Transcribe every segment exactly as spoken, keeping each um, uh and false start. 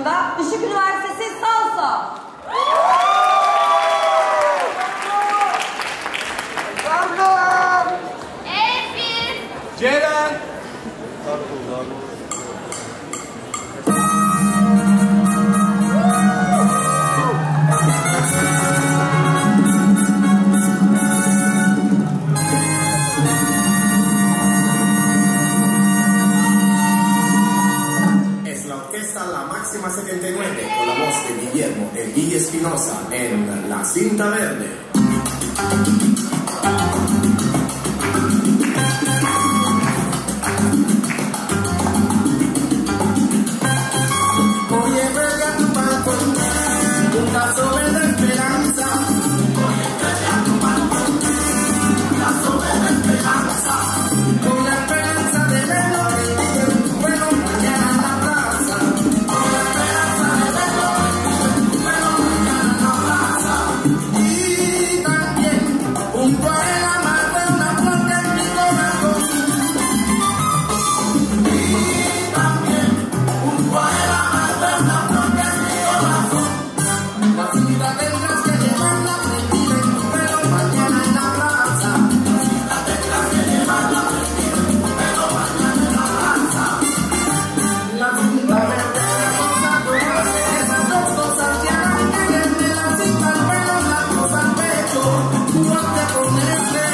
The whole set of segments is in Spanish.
başrolunda Işık Üniversitesi Salsa. Efir. Ceren. Es la orquesta La Máxima setenta y nueve con la voz de Guillermo El Guille Espinosa en La Cinta Verde. Oye, vete a tu balcón, un vaso de esperanza. Oye, vete a tu balcón, un vaso de esperanza. Con la esperanza de verlo rendido en tu vuelo mañana en la plaza. Con la esperanza de verlo rendido en tu vuelo mañana en la plaza. Y también junto a él amarré una flor en mi corazón. Y también junto a él amarré una flor en mi corazón. La cita tendrás que llevarla prendida en tu pelo mañana en la plaza. La cita tendrás que llevarla prendida en tu pelo mañana en la plaza. La cinta verde, la cosa conoce, esas dos cosas que harán quererte. La cinta al pelo, la cosa al pecho, tú no te ponerse.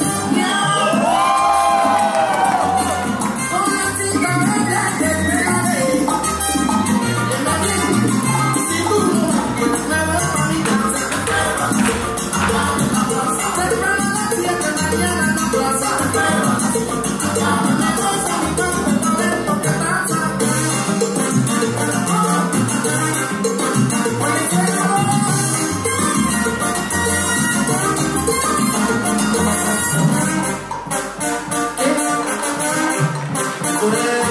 Con la cinta verde te esperaré. Llena bien, si tú no quieres me voy pa' mi casa. Te espero a las siete mañana en la plaza. Me voy a mi cuarto pa' ver lo que pasa. Por